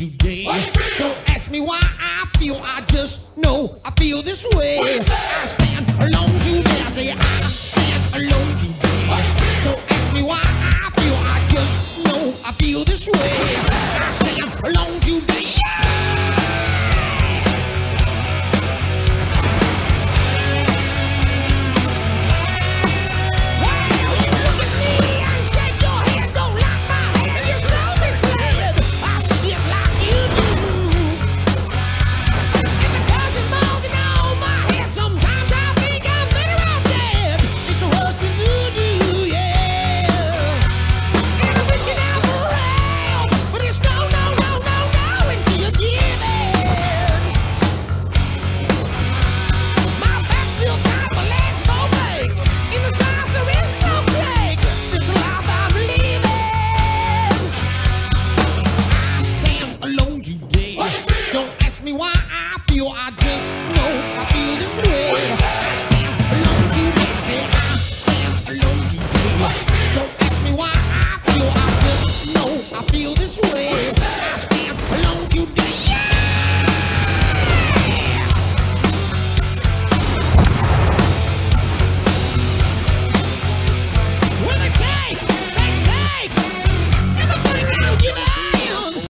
today. Don't ask me why I feel, I just know I feel this way. I stand alone today. I say I stand alone today. Don't ask me why I feel, I just know I feel this way. I stand alone today. I just know I feel this way. I stand alone today. I say I stand alone today. Don't ask me why I feel, I just know I feel this way.